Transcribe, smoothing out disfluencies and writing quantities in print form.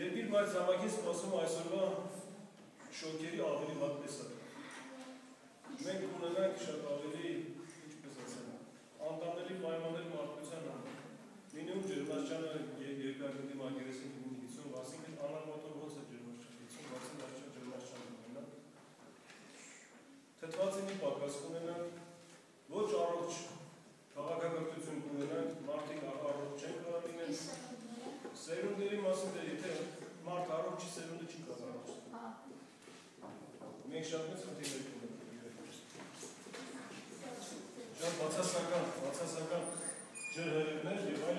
Երկիր մայր զամակին սպասում այսօրվա շոքերի ավելի վատ տեսակ։ Մենք ունենանք շատ ավելի, ինչպես ասեմ, անտանելի պայմաններ մարդկության համար։ Մինիմում ջերմաշճանը երկրագնդի մակերեսին 50, այսինքն անապատով ոնց է ջերմաշճան, 50-60 դաշճան ջերմաշճան ունենա։ Թթվածի մի պակաս ունենանք, ոչ առողջ քաղաքակրթություն ունենանք, մարդիկ առողջ չեն կարող լինել։ Սերունդերի մասին դեր, եթե մարդ առողջ չի, սերունդը չի կարող։ Մենք շատ մեծ խնդիրներ ունենք։ Շատ բացասական ջրհեղեղներ եւ